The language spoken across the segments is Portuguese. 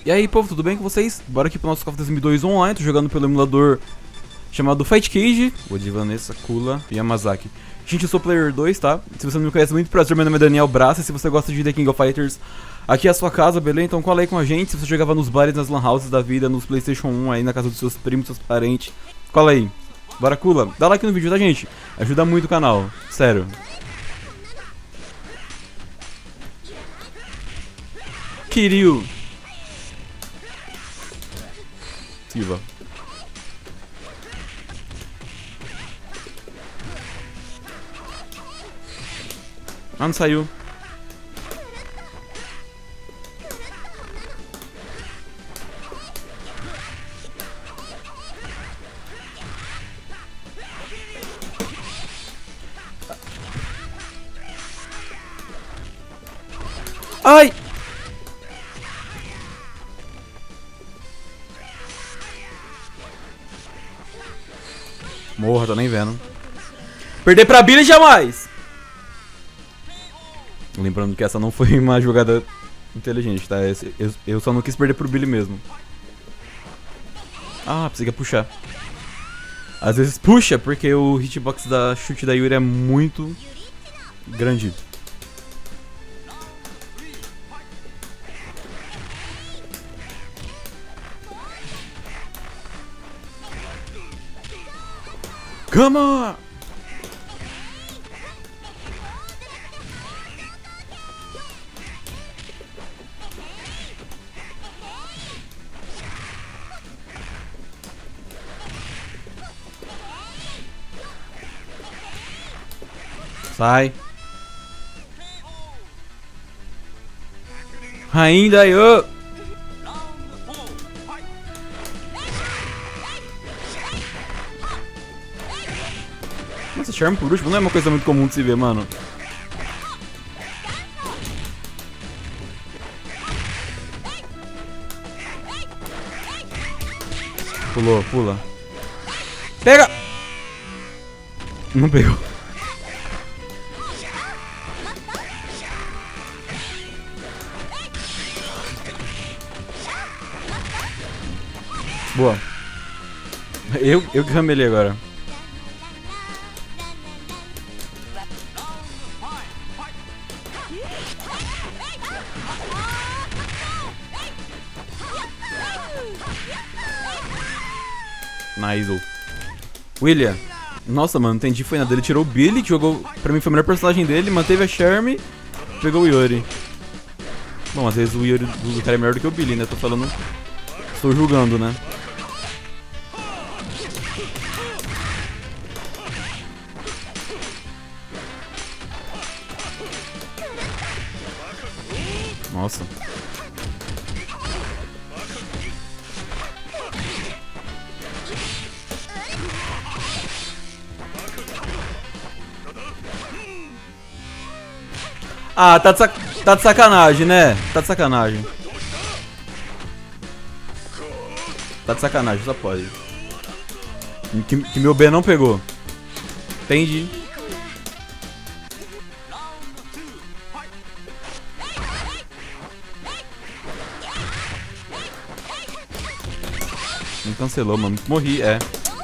E aí, povo, tudo bem com vocês? Bora aqui pro nosso KOF 2002 online. Tô jogando pelo emulador chamado Fight Cage. O de Vanessa, Kula e Yamazaki. Gente, eu sou o Player 2, tá? Se você não me conhece, muito prazer, meu nome é Daniel Braça. E se você gosta de The King of Fighters, aqui é a sua casa, beleza? Então cola aí com a gente. Se você jogava nos bares, nas lan houses da vida, nos Playstation 1, aí na casa dos seus primos, seus parentes, cola aí. Bora, Kula. Dá like no vídeo, tá, gente? Ajuda muito o canal, sério. Kiryu. Silva. Ah, não saiu. Ai! Morra, tô nem vendo. Perder pra Billy jamais! Lembrando que essa não foi uma jogada inteligente, tá? Eu só não quis perder pro Billy mesmo. Ah, precisa puxar. Às vezes puxa, porque o hitbox da chute da Yuri é muito grande. Come on! Sai. Ainda eu. Nossa, charme por último não é uma coisa muito comum de se ver, mano. Pulou, pula. Pega! Não pegou. Boa. Eu que ramelei agora. Nice. William. Nossa, mano, não entendi, foi nada. Ele tirou o Billy, que jogou. Pra mim foi o melhor personagem dele, manteve a Charme, pegou o Yuri. Bom, às vezes o Yuri do cara é melhor do que o Billy, né? Tô falando. Estou julgando, né? Nossa. Ah, tá de sacanagem, né? Tá de sacanagem. Tá de sacanagem, só pode. Que meu B não pegou. Entendi. Me cancelou, mano. Morri, é.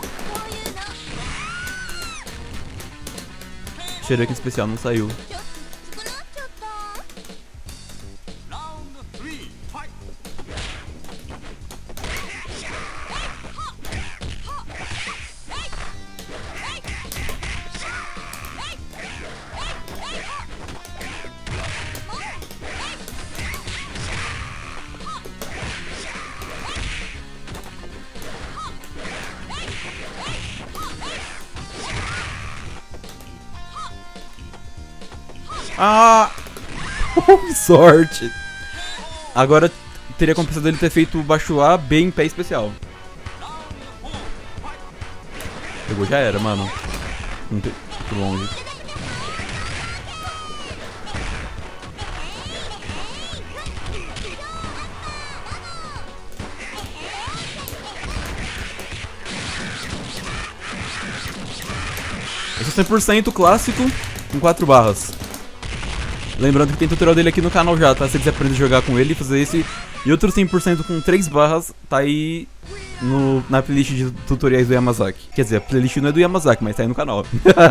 Cheirei aqui especial, não saiu. Ah! Sorte! Agora teria compensado ele ter feito baixo A, B em pé especial. Pegou, já era, mano. Muito longe. Esse é 100% clássico com 4 barras. Lembrando que tem tutorial dele aqui no canal já, tá? Se você quiser aprender a jogar com ele e fazer esse E outro 100% com 3 barras tá aí na playlist de tutoriais do Yamazaki. Quer dizer, a playlist não é do Yamazaki, mas tá aí no canal.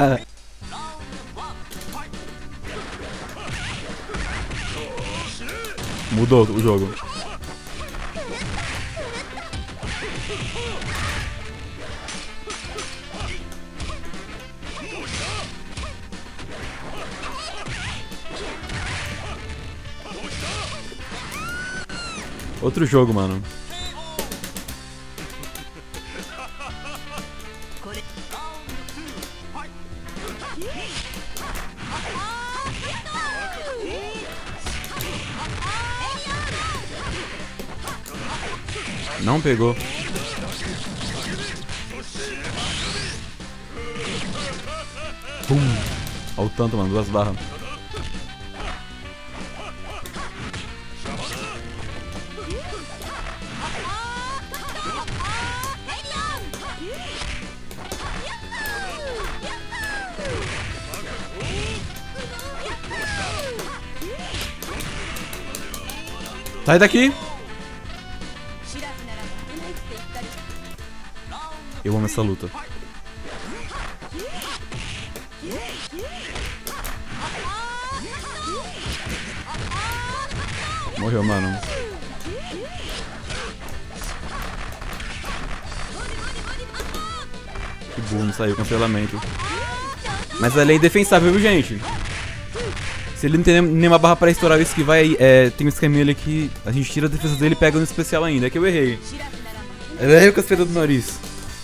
Mudou o jogo. Outro jogo, mano. Não pegou. Olha o tanto, mano, 2 barras. Sai daqui! Eu amo essa luta. Morreu, mano. Que burro, não saiu, cancelamento. Mas ela é indefensável, viu, gente? Se ele não tem nenhuma barra pra estourar o esquivar, tem um esqueminha ali que a gente tira a defesa dele e pega no especial ainda. É que eu errei. Eu errei com as pedras do nariz.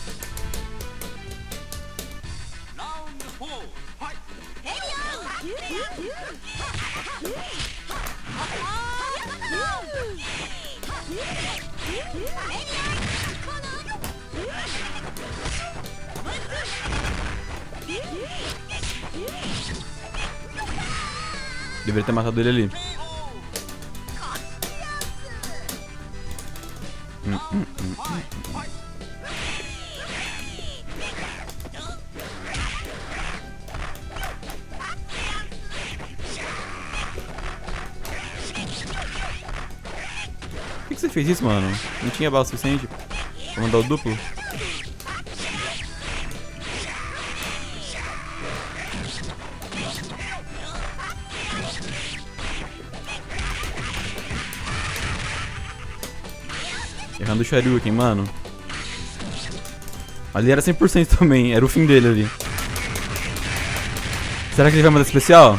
Deveria ter matado ele ali. Por que você fez isso, mano? Não tinha bala suficiente pra mandar o duplo? Errando o Shoryuken, mano. Ali era 100% também, era o fim dele ali. Será que ele vai mandar especial?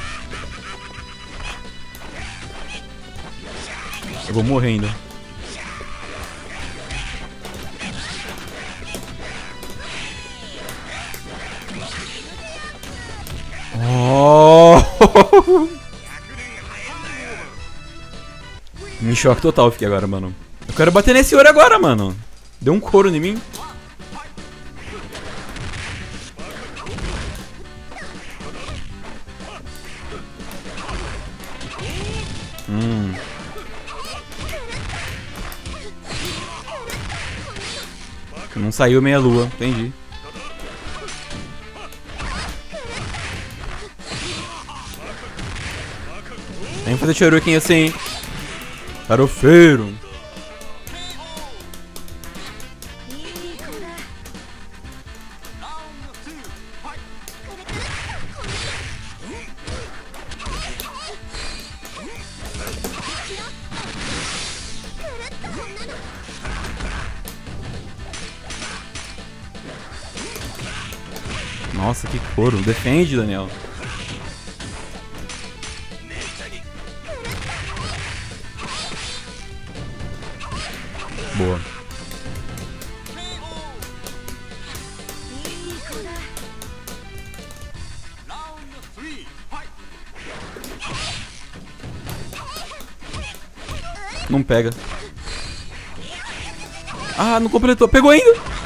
Eu vou morrer ainda. Oh! Em choque total fiquei agora, mano. Eu quero bater nesse ouro agora, mano. Deu um couro em mim. Não saiu meia lua, entendi. Tem que fazer Shoryuken assim. Farofeiro. Nossa, que couro. Defende, Daniel. Boa. Não pega. Ah, não completou. Pegou ainda.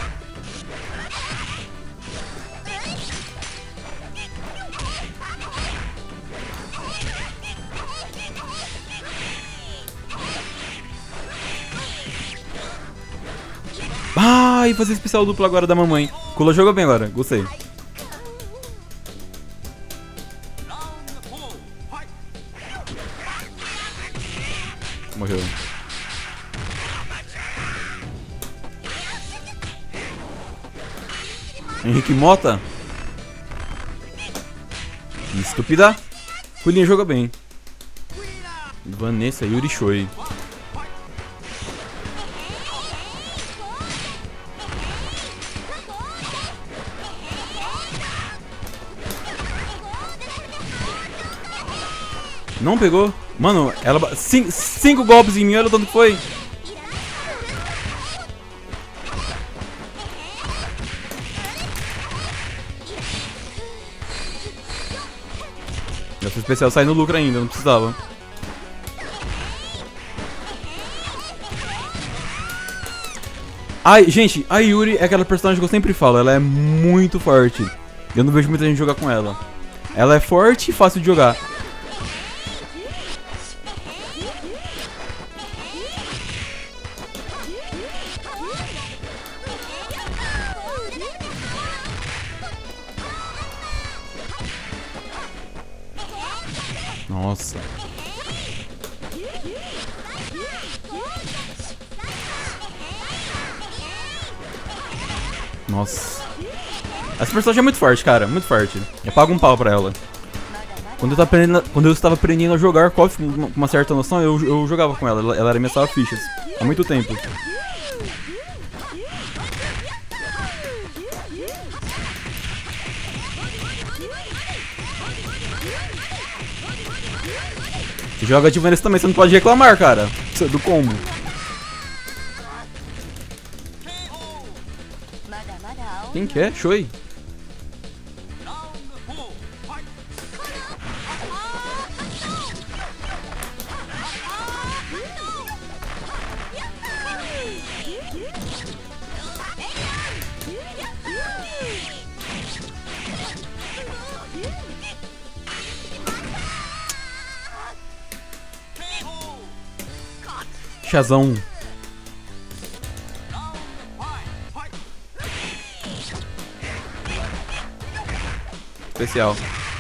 Ah, e fazer especial duplo agora da mamãe. Kula jogou bem agora, gostei. Morreu. Henrique Mota. Estúpida. Kulinha joga bem. Vanessa Yuri Choi. Não pegou? Mano, ela... Cinco golpes em mim, olha o tanto que foi. Essa especial sai no lucro ainda, não precisava. Ai, gente, a Yuri é aquela personagem que eu sempre falo, ela é muito forte. Eu não vejo muita gente jogar com ela. Ela é forte e fácil de jogar. Nossa. Nossa. Essa personagem é muito forte, cara. Muito forte. Eu pago um pau pra ela. Quando eu estava aprendendo a jogar KOF com uma certa noção, eu jogava com ela. Ela arremessava fichas. Há muito tempo. Você joga de Vanessa também, você não pode reclamar, cara. Do combo. Quem que é? Choi. Shazão. Especial.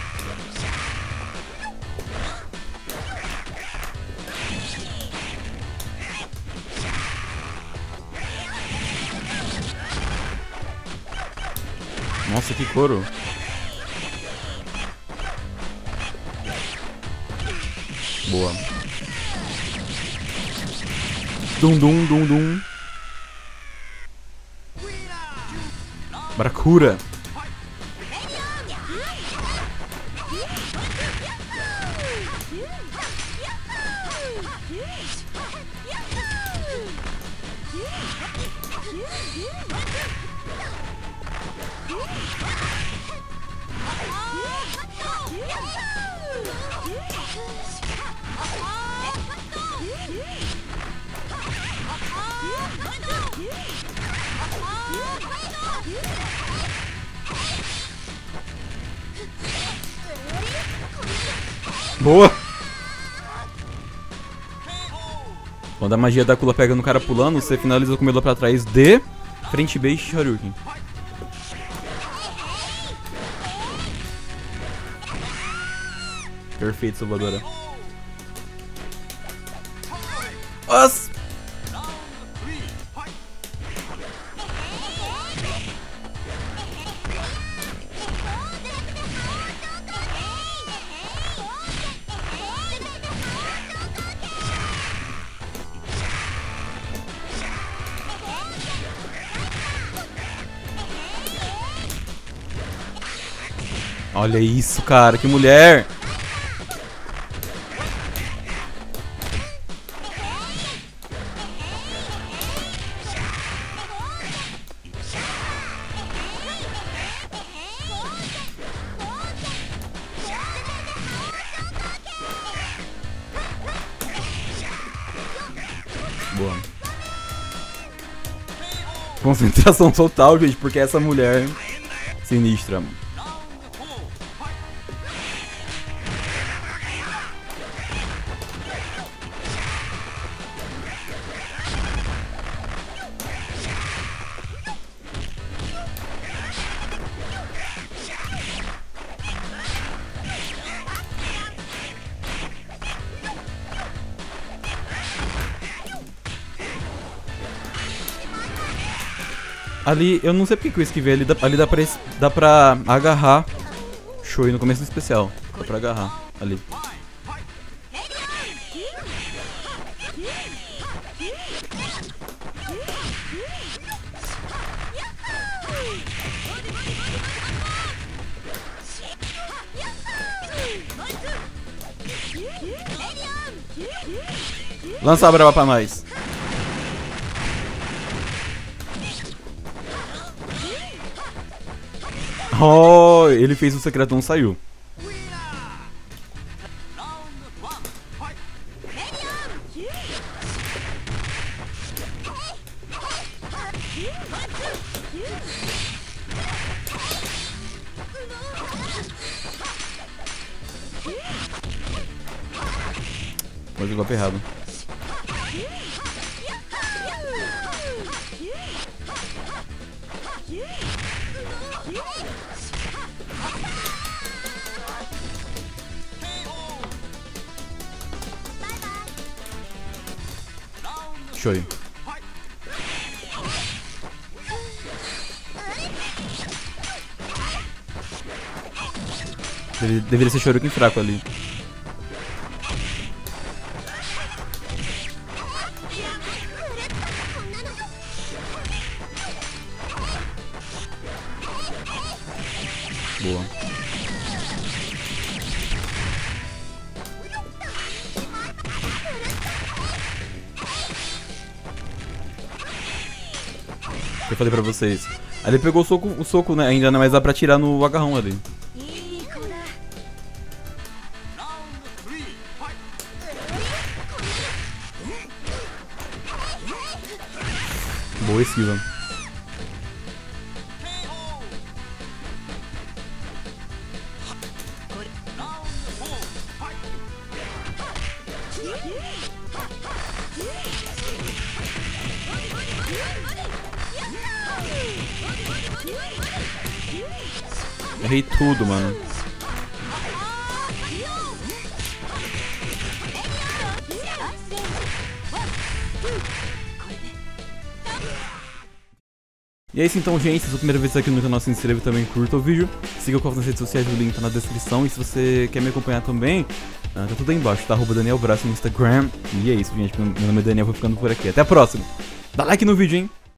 Nossa, que couro. Boa. Dum dum dum dum. Brakura. Boa! Quando a magia da Kula pega no cara pulando, você finaliza com o Melo pra trás de frente base Shoryuken. Perfeito, Salvadora. Nossa! Olha isso, cara, que mulher! Boa. Concentração total, gente, porque essa mulher sinistra. Ali, eu não sei porque que eu esquivei, ali dá pra agarrar Shoei no começo do especial. Dá pra agarrar, ali. Lança a brava pra nós. Oh, ele fez o secretão, saiu. Foi o golpe errado. Shoei. Deveria ser Shoryuken fraco ali. Boa. Eu falei pra vocês. Ali ele pegou o soco, né? Ainda não, mas dá pra tirar no agarrão ali. Boa esquiva. Errei tudo, mano. E é isso então, gente. Se é a sua primeira vez aqui no canal, se inscreva também, curta o vídeo. Siga o canal nas redes sociais, o link tá na descrição. E se você quer me acompanhar também, tá tudo aí embaixo, tá? @DanielBraço no Instagram. E é isso, gente. Meu nome é Daniel, vou ficando por aqui. Até a próxima. Dá like no vídeo, hein?